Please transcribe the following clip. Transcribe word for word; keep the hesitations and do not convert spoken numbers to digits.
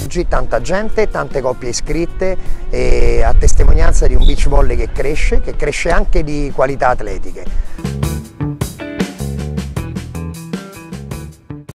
oggi tanta gente, tante coppie iscritte, e a testimonianza di un beach volley che cresce, che cresce anche di qualità atletiche.